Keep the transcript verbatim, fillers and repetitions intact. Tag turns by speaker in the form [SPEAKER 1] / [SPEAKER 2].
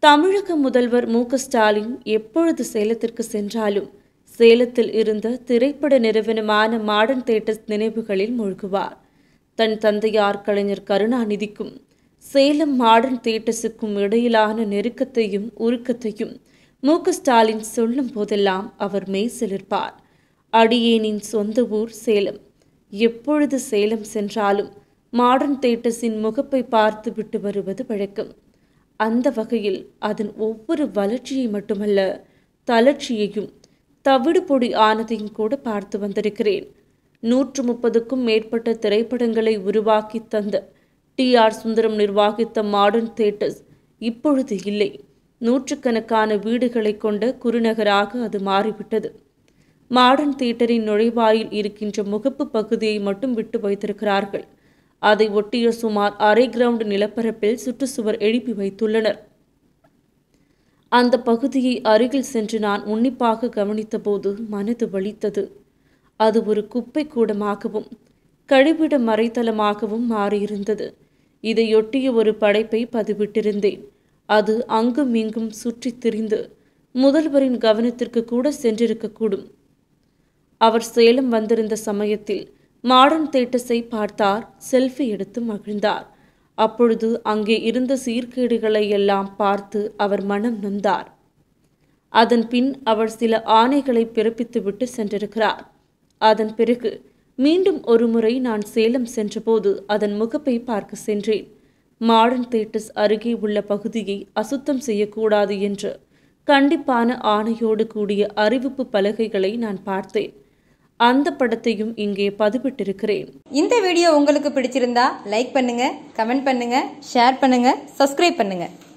[SPEAKER 1] தமிழக முதல்வர் மு க ஸ்டாலின் எப்பொழுது சேலத்திற்கு சென்றாலும் சேலத்தில் இருந்த திரைப்பட நிறுவனமான மாடர்ன் தியேட்டர்ஸ் நினைவுகளில் மூழ்குவார். தன் தந்தையார் கலைஞர் கருணாநிதிக்கும் சேலம் மாடர்ன் தியேட்டர்ஸுக்கும் இடையிலான நெருக்கத்தையும் உருக்கத்தையும் மு க ஸ்டாலின் சொல்லும் போதெல்லாம் அவர் மெய் சிலிர்ப்பார். அடியேனின் சொந்த ஊர் சேலம். எப்பொழுது சேலம் சென்றாலும் மாடர்ன் தியேட்டர்ஸின் முகப்பை பார்த்து விட்டு வருவது வழக்கம். அந்த வகையில் அதன் ஒவ்வொரு வளர்ச்சியை மட்டுமல்ல, தளர்ச்சியையும் தவிடு பொடி ஆனதையும் கூட பார்த்து வந்திருக்கிறேன். நூற்று முப்பதுக்கும் மேற்பட்ட திரைப்படங்களை உருவாக்கி தந்த டி ஆர் சுந்தரம் நிர்வாகித்த மாடர்ன் தியேட்டர்ஸ் இப்பொழுது இல்லை. நூற்றுக்கணக்கான வீடுகளை கொண்ட குறுநகராக அது மாறிவிட்டது. மாடர்ன் தியேட்டரின் நுழைவாயில் இருக்கின்ற முகப்பு பகுதியை மட்டும் விட்டு வைத்திருக்கிறார்கள். அதை ஒட்டிய சுமார் அரை கிரவுண்ட் நிலப்பரப்பில் சுற்றுச்சுவர் எழுப்பி வைத்துள்ளனர். அந்த பகுதியை அருகில் சென்று நான் உன்னிப்பாக கவனித்த போது மனது வலித்தது. அது ஒரு குப்பை கூடமாகவும் கழிவிட மறைத்தளமாகவும் மாறியிருந்தது. இதையொட்டிய ஒரு படைப்பை பதிவிட்டிருந்தேன். அது அங்கும் இங்கும் சுற்றி திரிந்து முதல்வரின் கவனத்திற்கு கூட சென்றிருக்கக்கூடும். அவர் சேலம் வந்திருந்த சமயத்தில் மாடர்ன் தியேட்டர்ஸை பார்த்தார். செல்ஃபி எடுத்து மகிழ்ந்தார். அப்பொழுது அங்கே இருந்த சீர்கேடுகளை எல்லாம் பார்த்து அவர் மனம் நொந்தார். அதன் பின் அவர் சில ஆணைகளை பிறப்பித்துவிட்டு சென்றிருக்கிறார். அதன் பிறகு மீண்டும் ஒருமுறை நான் சேலம் சென்றபோது அதன் முகப்பை பார்க்க சென்றேன். மாடர்ன் தியேட்டர்ஸ் அருகே உள்ள பகுதியை அசுத்தம் செய்யக்கூடாது என்று கண்டிப்பான ஆணையோடு கூடிய அறிவிப்பு பலகைகளை நான் பார்த்தேன். அந்த படத்தையும் இங்கே பதிவிட்டிருக்கிறேன்.
[SPEAKER 2] இந்த வீடியோ உங்களுக்கு பிடிச்சிருந்தா லைக் பண்ணுங்க, கமெண்ட் பண்ணுங்க, ஷேர் பண்ணுங்க, சப்ஸ்கிரைப் பண்ணுங்க.